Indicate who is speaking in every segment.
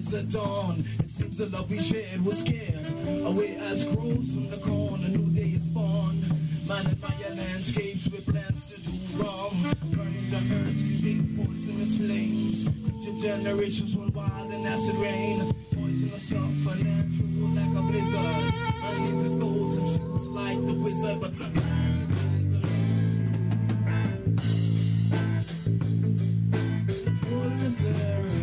Speaker 1: rise at dawn. It seems the love we shared was scared away as crows from the corn. A new day is born. Man admire landscapes with plans to do wrong. Burning your earth, create poisonous flames. Future generations run wild in acid rain. Poisonous stuff, unnatural like a blizzard. Diseases goes and shoots like the wizard, but the earth is the fullness there is.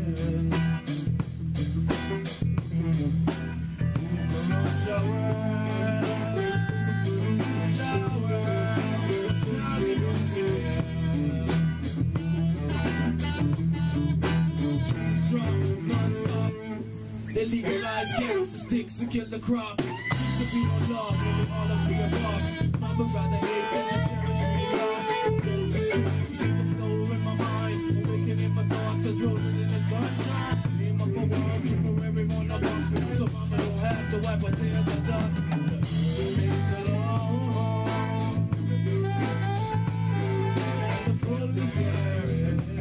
Speaker 1: They legalize cancer sticks and kill the crop. Seems to be no love when we all of the above. Mama rather hate than to cherish me love. Friends and streams in the flow in my mind. Awakening my thoughts as rolling in the sunshine. Dream up a world for every one of us. So mama don't have to wipe her tears and dust. The fullness there is.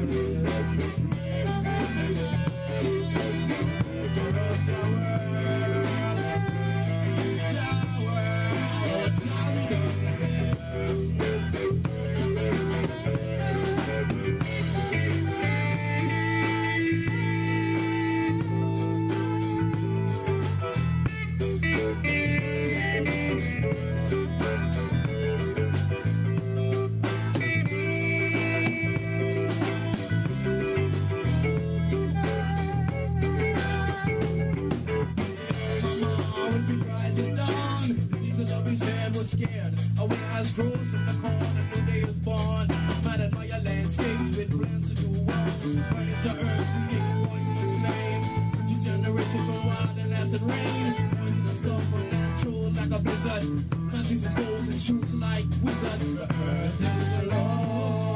Speaker 1: Scared away as grows from the corn. A new day is born. Mad admire landscapes with plans to do wrong. Furniture earth, creating poisonous flames. Future generations run wild in acid rain. Poisonous stuff unnatural like a blizzard. Diseases goes and shoots like wizard. The earth is the Lord.